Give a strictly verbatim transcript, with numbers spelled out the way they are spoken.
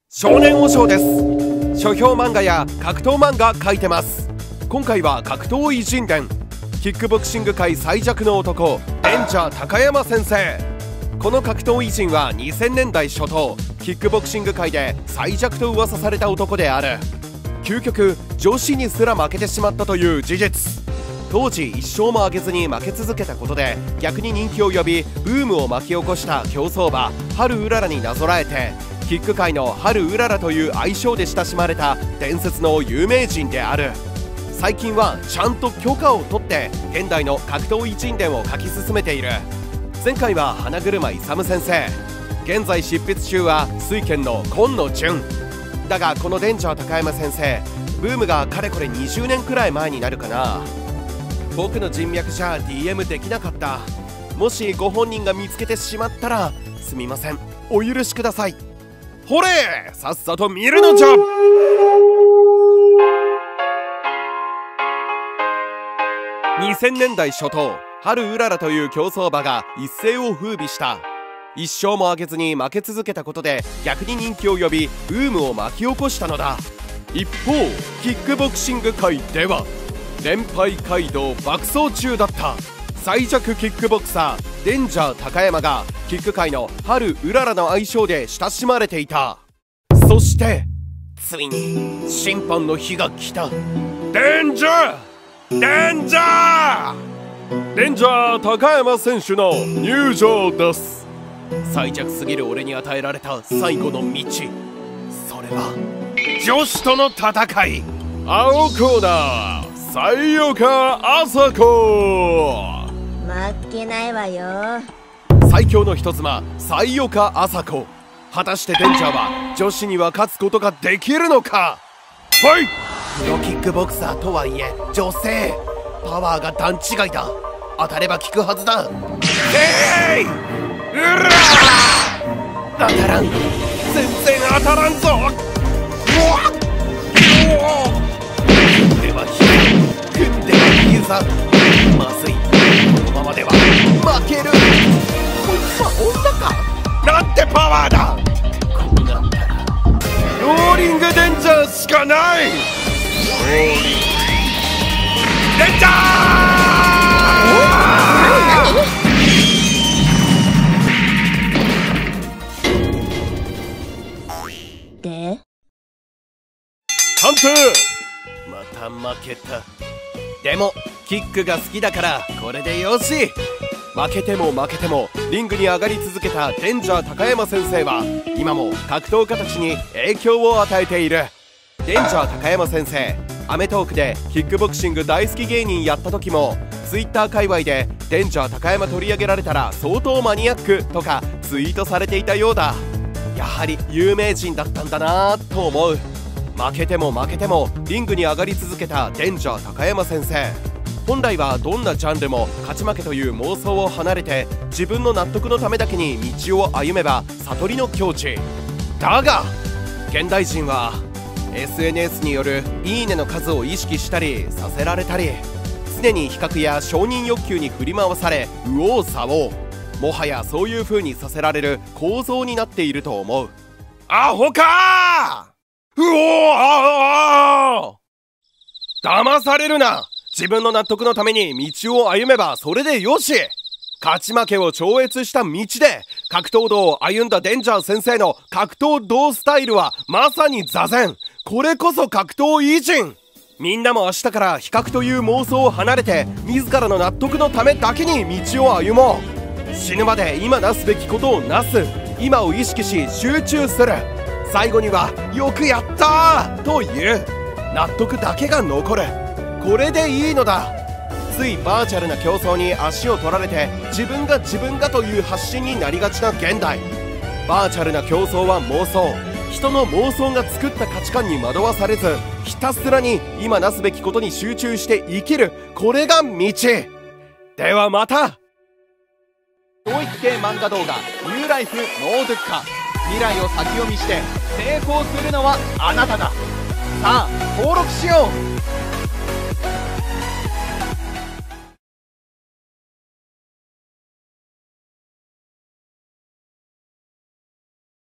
少年和尚です。書評漫画や格闘漫画描いてます。今回は格闘偉人伝、キックボクシング界最弱の男デンジャー高山先生。この格闘偉人はにせんねんだい初頭、キックボクシング界で最弱と噂された男である。究極女子にすら負けてしまったという事実。当時一勝も挙げずに負け続けたことで逆に人気を呼びブームを巻き起こした競走馬春うららになぞらえて、キック界の春うららという愛称で親しまれた伝説の有名人である。最近はちゃんと許可を取って現代の格闘偉人伝を書き進めている。前回は花車勇先生、現在執筆中は水拳の今野純だが、このデンジャー高山先生、ブームがかれこれにじゅうねんくらい前になるかな。僕の人脈じゃ ディーエム できなかった。もしご本人が見つけてしまったらすみません、お許しください。ほれ、さっさと見るのじゃ。にせんねんだい初頭、春うららという競走馬が一世を風靡した。一勝も挙げずに負け続けたことで逆に人気を呼びブームを巻き起こしたのだ。一方キックボクシング界では連敗街道爆走中だった最弱キックボクサーデンジャー高山がキック界の春うららの愛称で親しまれていた。そしてついに審判の日が来た。デンジャーデンジャーデンジャー高山選手の入場です。最弱すぎる俺に与えられた最後の道、それは女子との戦い。青コーナー西岡麻子。 負けないわよ。 最強の人妻西岡麻子。果たしてデンジャーは女子には勝つことができるのか。はい、プロキックボクサーとはいえ女性、パワーが段違いだ。当たれば効くはずだ。えい、うらー、当たらん、全然当たらんぞ。うわっ、組んでは膝、組んでは膝、まずい、このままでは負ける。こいつは女か。なんてパワーだ。こうなったらローリングデンジャーしかない。ローリングデンジャーで判定。また負けた。でもキックが好きだからこれでよし。負けても負けてもリングに上がり続けたデンジャー高山先生は今も格闘家たちに影響を与えている。デンジャー高山先生、アメトーークでキックボクシング大好き芸人やった時も ツイッター 界隈でデンジャー高山取り上げられたら相当マニアックとかツイートされていたようだ。やはり有名人だったんだなぁと思う。負けても負けてもリングに上がり続けたデンジャー高山先生、本来はどんなジャンルも勝ち負けという妄想を離れて自分の納得のためだけに道を歩めば悟りの境地だが、現代人は エスエヌエス によるいいねの数を意識したりさせられたり、常に比較や承認欲求に振り回され右往左往、もはやそういう風にさせられる構造になっていると思う。アホかー、うおー、騙されるな。自分の納得のために道を歩めばそれでよし。勝ち負けを超越した道で格闘道を歩んだデンジャー先生の格闘道スタイルはまさに座禅。これこそ格闘偉人。みんなも明日から比較という妄想を離れて自らの納得のためだけに道を歩もう。死ぬまで今なすべきことをなす。今を意識し集中する。最後にはよくやったーという納得だけが残る。これでいいのだ。ついバーチャルな競争に足を取られて自分が自分がという発信になりがちな現代。バーチャルな競争は妄想。人の妄想が作った価値観に惑わされずひたすらに今なすべきことに集中して生きる。これが道ではまた。教育系漫画動画ニューライフノードゥッカ。未来を先読みして成功するのはあなただ。さあ登録しよう。